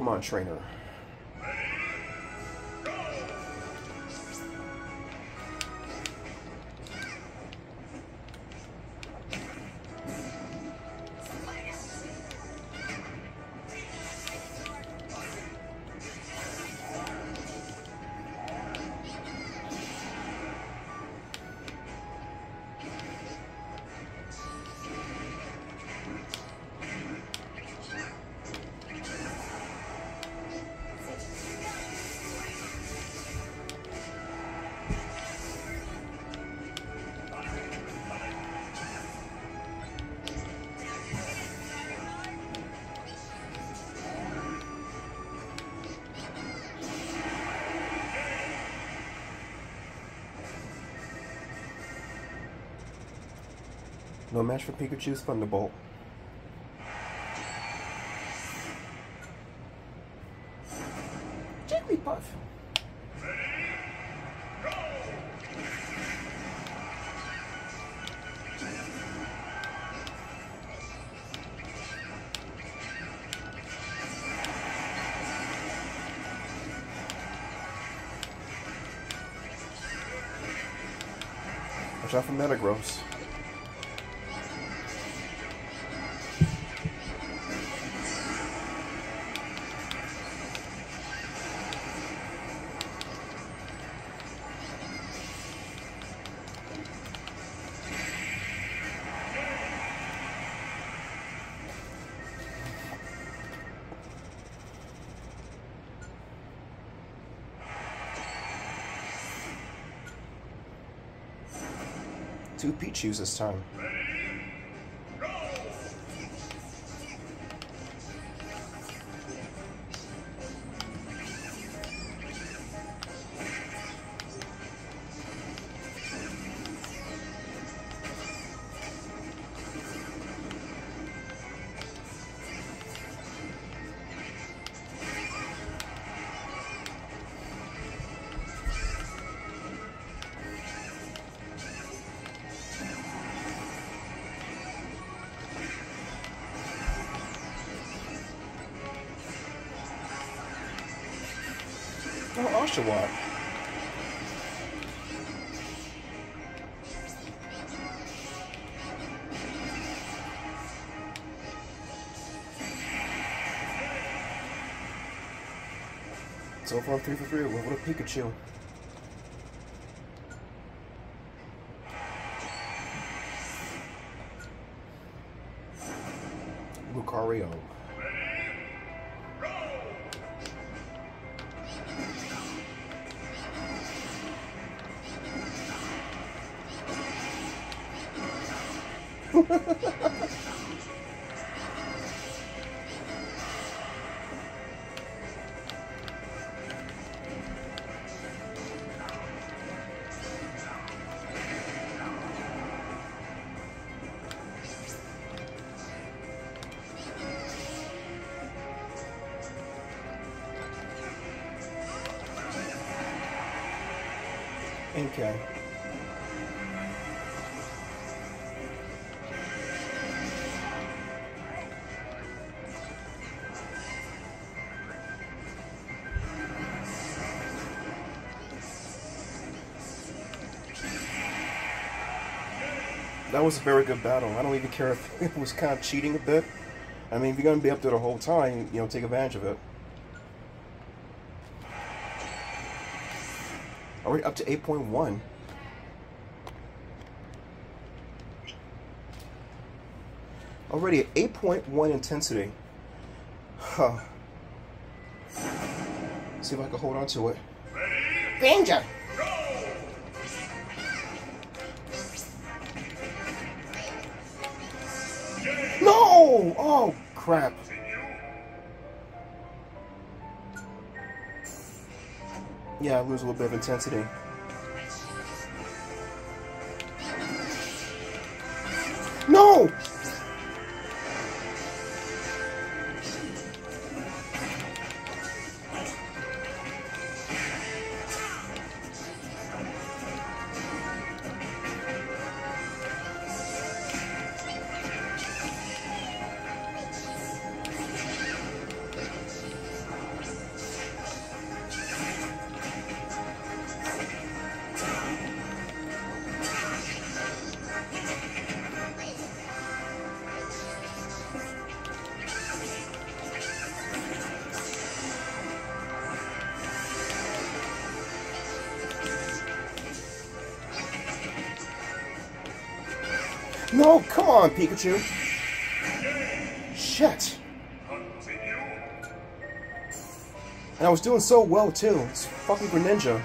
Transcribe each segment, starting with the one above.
on, trainer. No match for Pikachu's Thunderbolt. Jigglypuff. Watch out for Metagross. Two Pichus this time. Oh, Oshawott. So far, 3 for 3 with a Pikachu. Lucario. Okay. That was a very good battle. I don't even care if it was kind of cheating a bit. I mean, if you're going to be up there the whole time, you know, take advantage of it. Already up to 8.1. Already at 8.1 intensity. Huh. See if I can hold on to it. Danger! No! Oh, crap. Yeah, I lose a little bit of intensity. No! No, come on, Pikachu. Shit. And I was doing so well, too. It's fucking Greninja.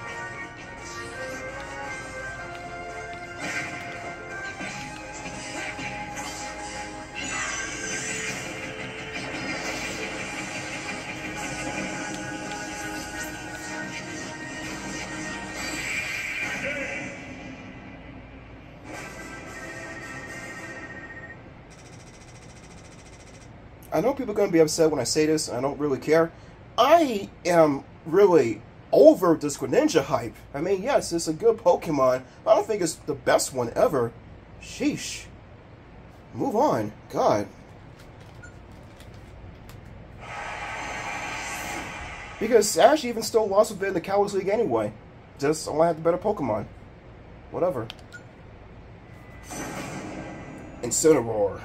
I know people are going to be upset when I say this. I don't really care. I am really over this Greninja hype. I mean, yes, it's a good Pokemon, but I don't think it's the best one ever. Sheesh. Move on. God. Because Ash even still lost a bit in the Cowboys League anyway. Just, I had the better Pokemon. Whatever. Incineroar.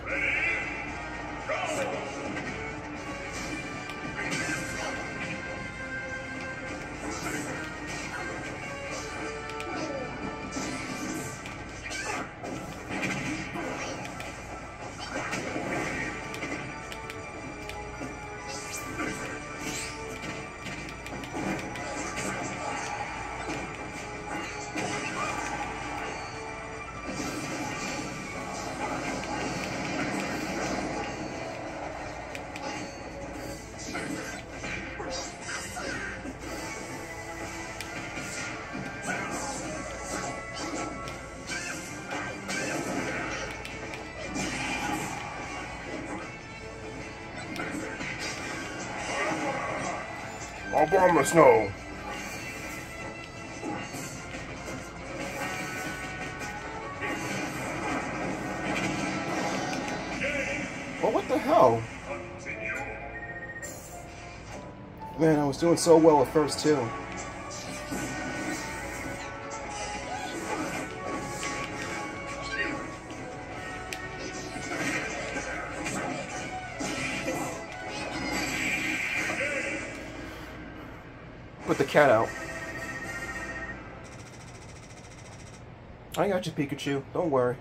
Obama Snow. Well, what the hell? Man, I was doing so well at first, too. Put the cat out. I got you, Pikachu. Don't worry.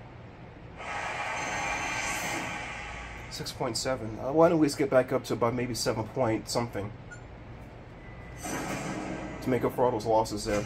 6.7. Why don't we just get back up to about maybe 7 point something to make up for all those losses there.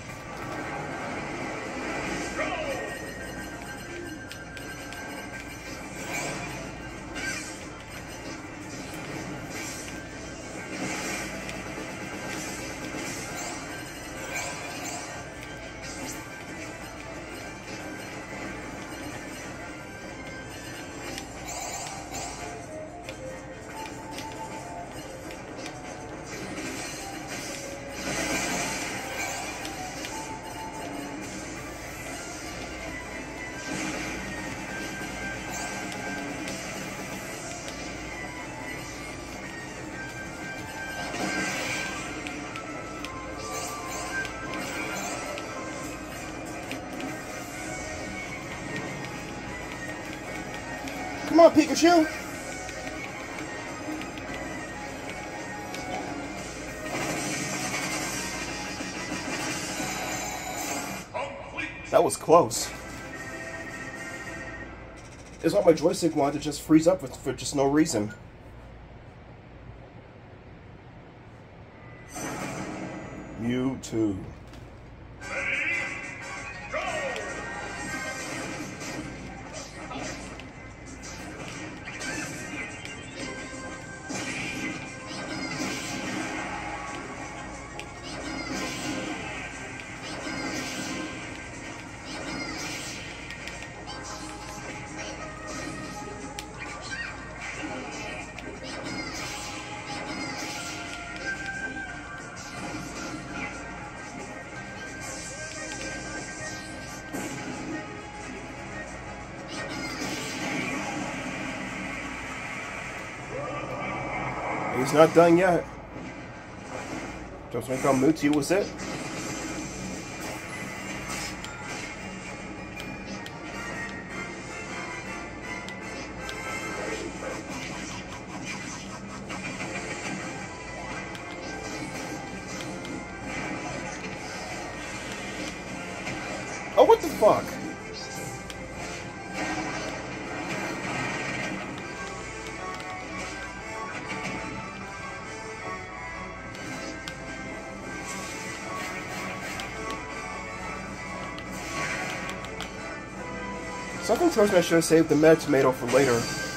Come on, Pikachu! That was close. It's like my joystick wanted to just freeze up for just no reason. Mewtwo. He's not done yet. Just make our Mewtwo was it. Oh, what the fuck? Something tells me I should have saved the Meta Tomato for later.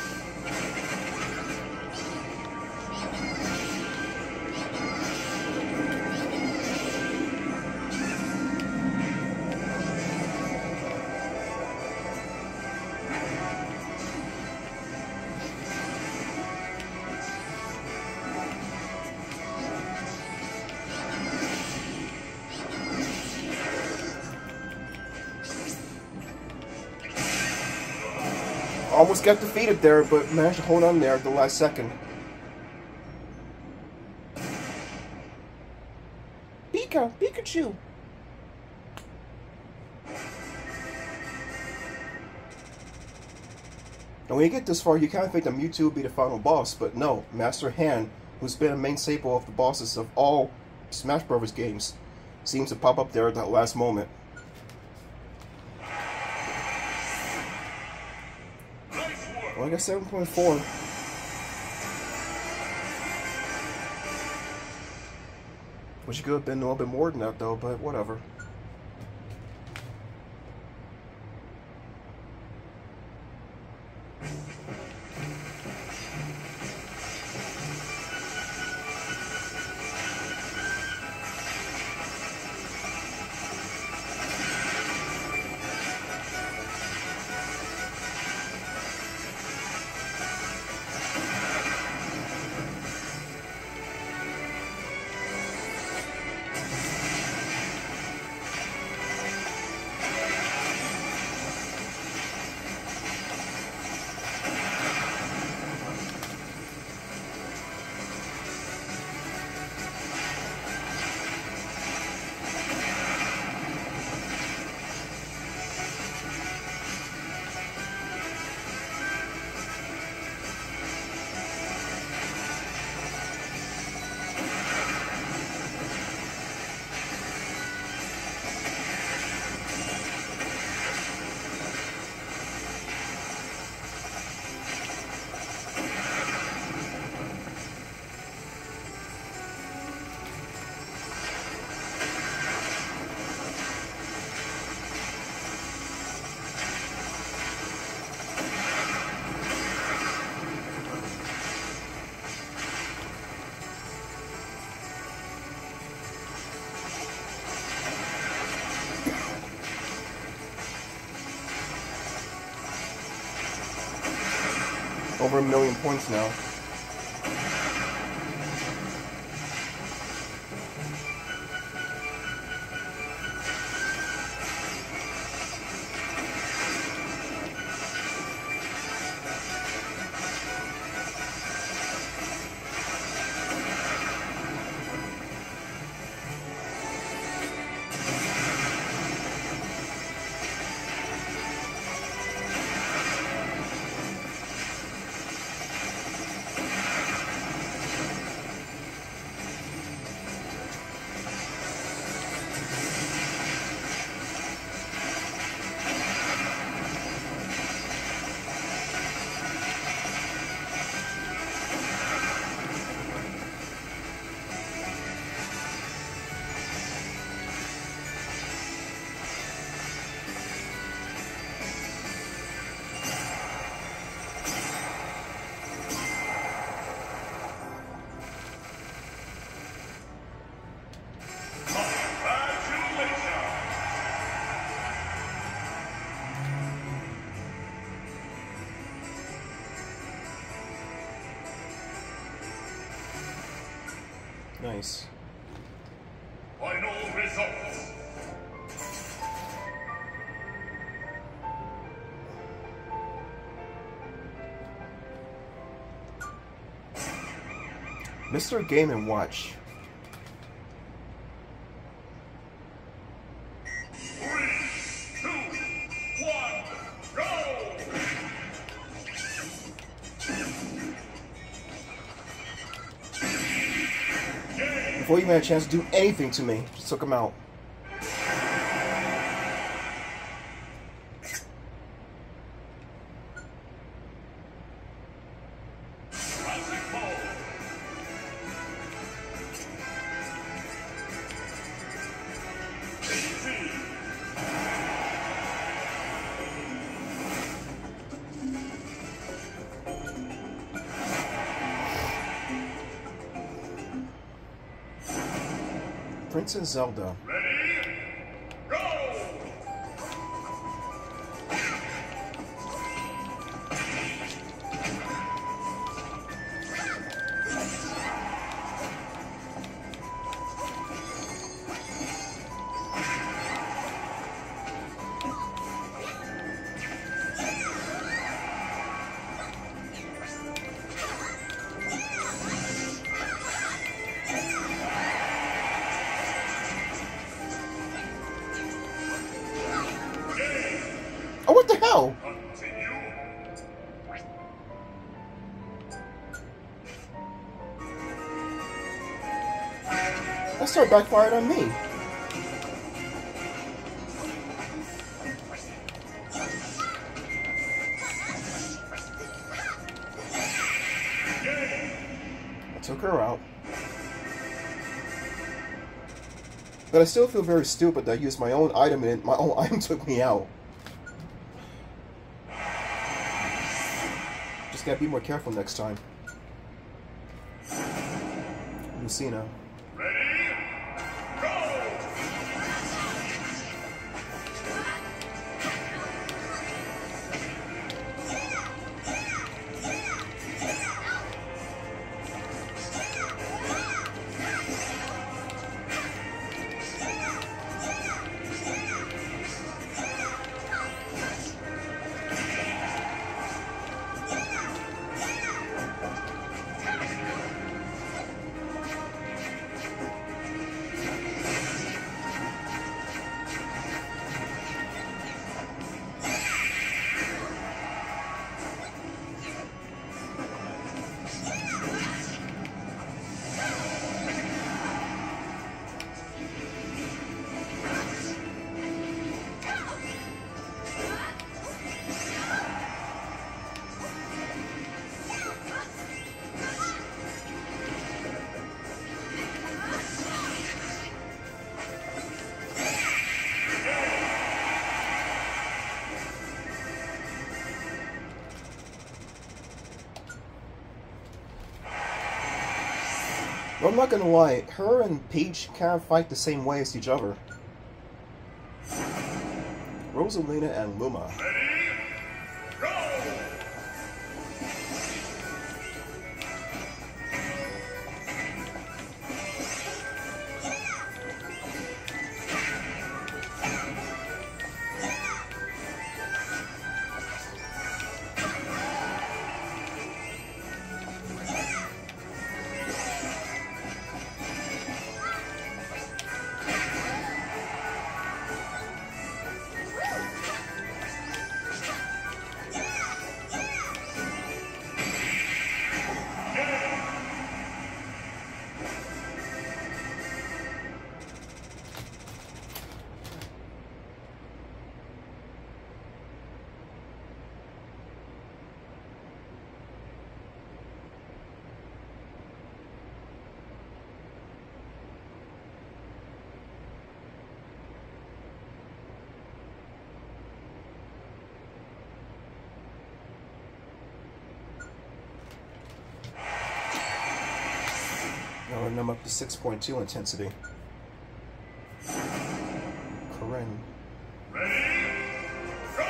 Almost got defeated there, but managed to hold on there at the last second. Pikachu! And when you get this far, you kind of think that Mewtwo would be the final boss, but no. Master Hand, who's been a main staple of the bosses of all Smash Bros. Games, seems to pop up there at that last moment. Well, I got 7.4. Wish it could have been a little bit more than that, though, but whatever. Over 1 million points now. Nice. Final results. Mr. Game & Watch. 3, 2, 1, go! Before you even had a chance to do anything to me, just took him out. Princess Zelda. Ready? Go! Oh, what the hell? Continue. That started backfired on me. I took her out. But I still feel very stupid that I used my own item and my own item took me out. Just gotta be more careful next time. Lucina. Ready? Go! Well, I'm not gonna lie, her and Peach kind of fight the same way as each other. Rosalina and Luma. Ready? Go! Now I'm up to 6.2 intensity. Corinne. Ready? Go!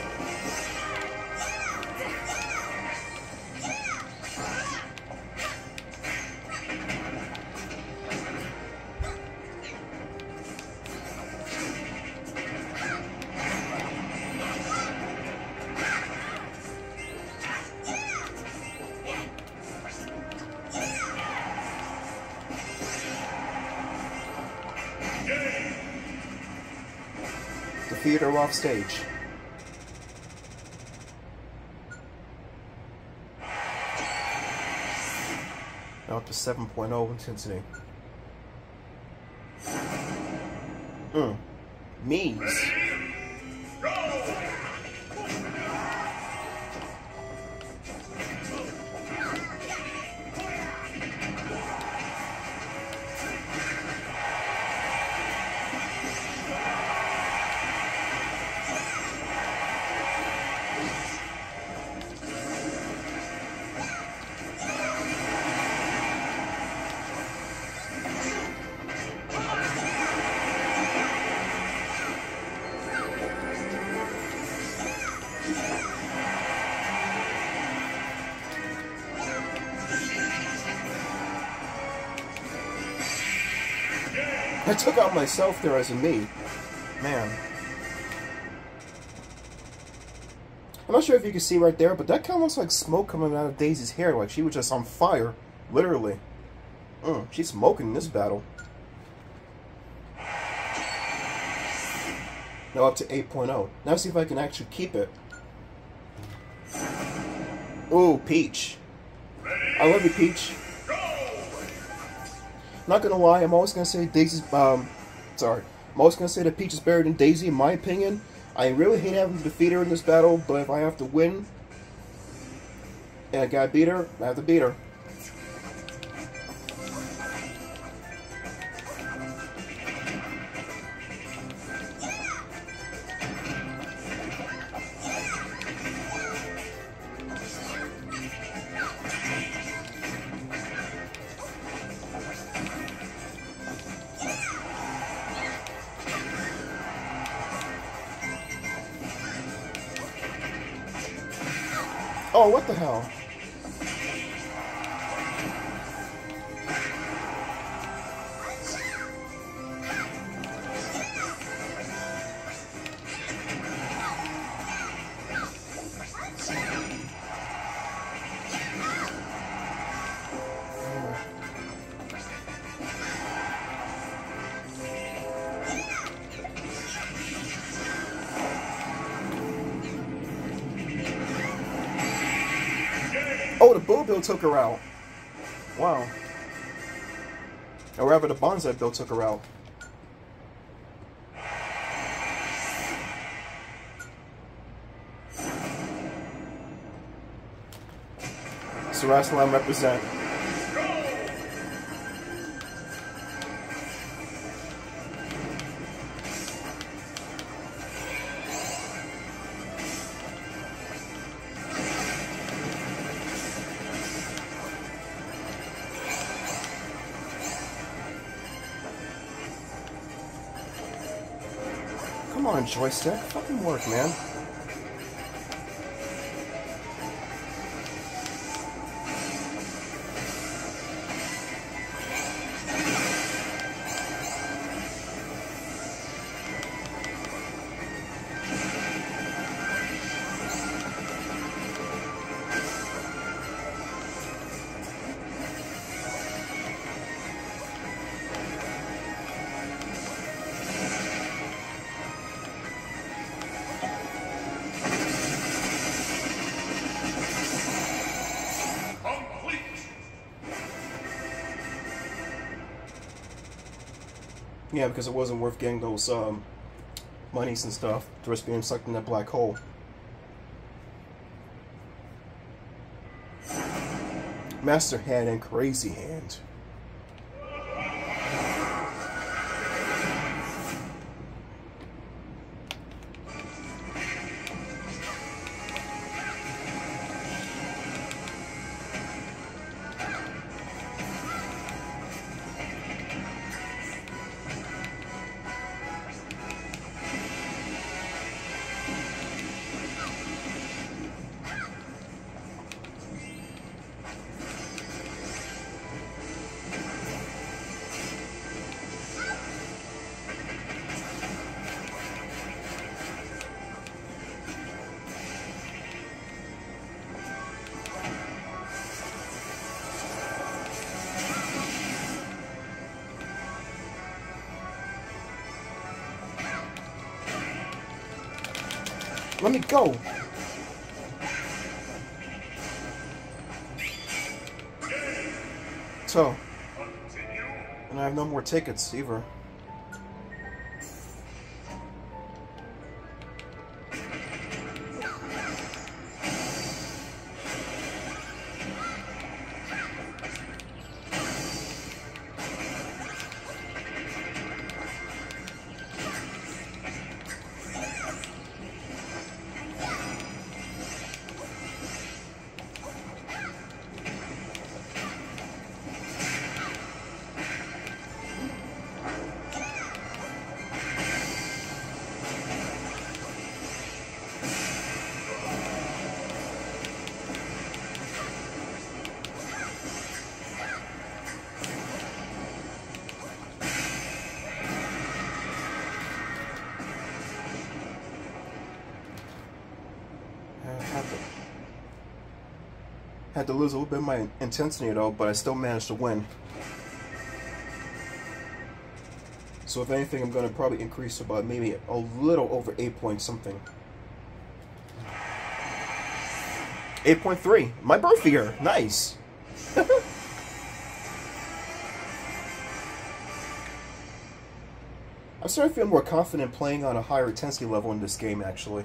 Defeat her off stage. Now up to 7.0 intensity. Mies. I took out myself there as a me. Man. I'm not sure if you can see right there, but that kind of looks like smoke coming out of Daisy's hair. Like she was just on fire. Literally. She's smoking in this battle. Now up to 8.0. Now see if I can actually keep it. Ooh, Peach. I love you, Peach. Not gonna lie, I'm always gonna say Daisy's, I'm always gonna say that Peach is better than Daisy, in my opinion. I really hate having to defeat her in this battle, but if I have to win, and I gotta beat her, I have to beat her. Oh, what the hell? Oh, the Boo Bill took her out. Wow. Or rather, the Bonsai Bill took her out. So that's what I represent. Come on, joystick. Fucking work, man. Yeah, because it wasn't worth getting those monies and stuff to risk being sucked in that black hole. Master Hand and Crazy Hand. Let me go. So, and I have no more tickets either. Had to lose a little bit of my intensity though, but I still managed to win. So if anything, I'm going to probably increase about maybe a little over 8 point something. 8.3. My birth year. Nice. I'm starting to feel more confident playing on a higher intensity level in this game, actually.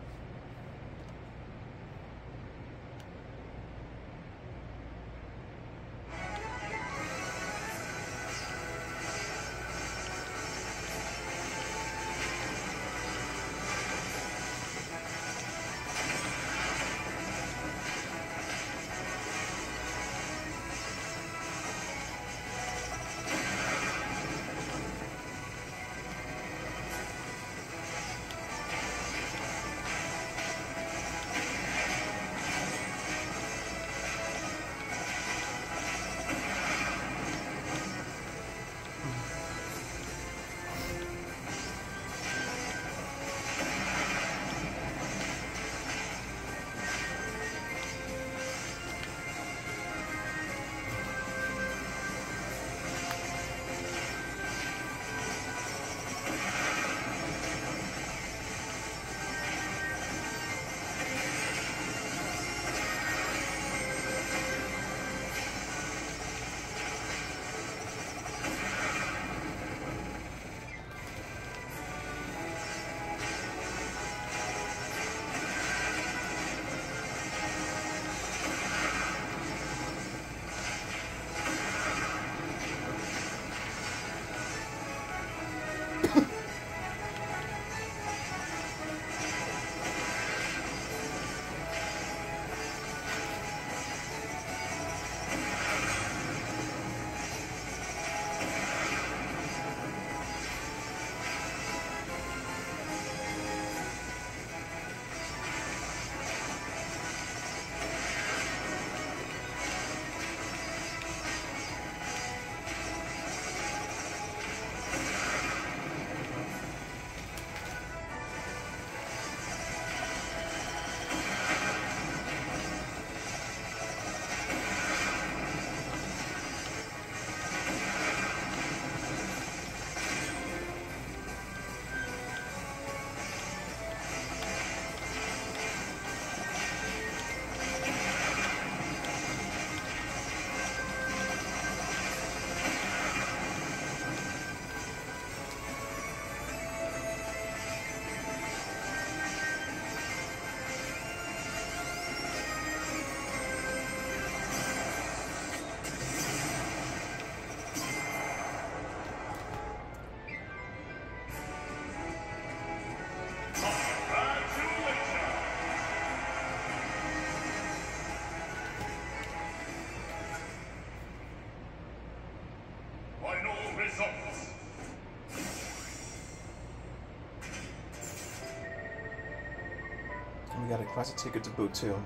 We got a classic ticket to boot too.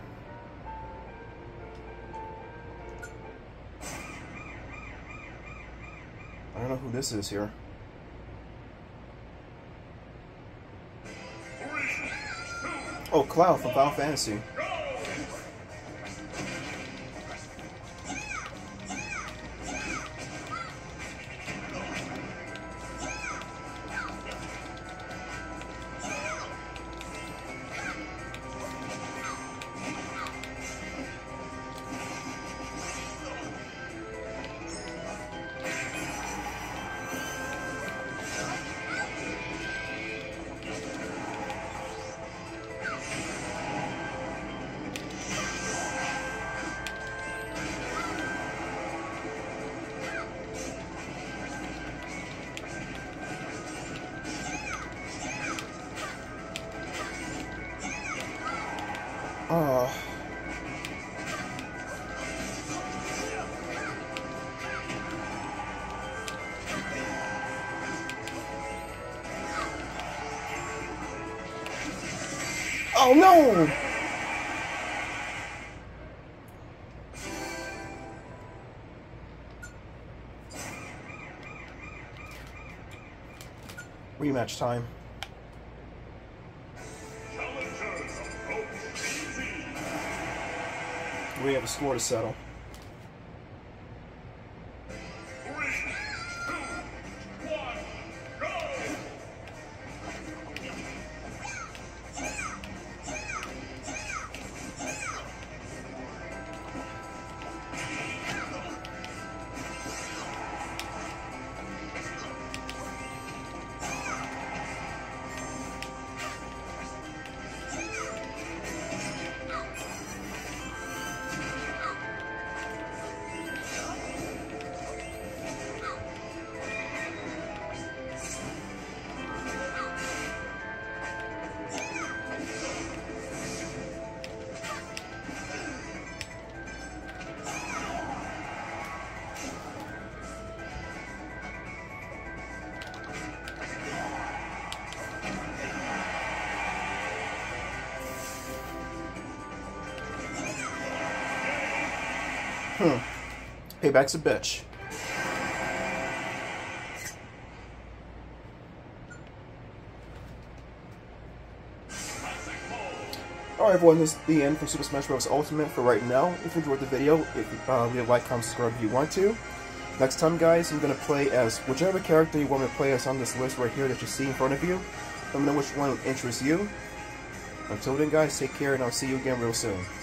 I don't know who this is here. Oh, Cloud from Final Fantasy. Oh. Oh no! Rematch time. We have a score to settle. 3, 2, 1, go! Payback's a bitch. Alright everyone, this is the end for Super Smash Bros. Ultimate for right now. If you enjoyed the video, leave a like, comment, subscribe if you want to. Next time guys, I'm going to play as whichever character you want me to play as on this list right here that you see in front of you. Let me know which one interests you. Until then guys, take care and I'll see you again real soon.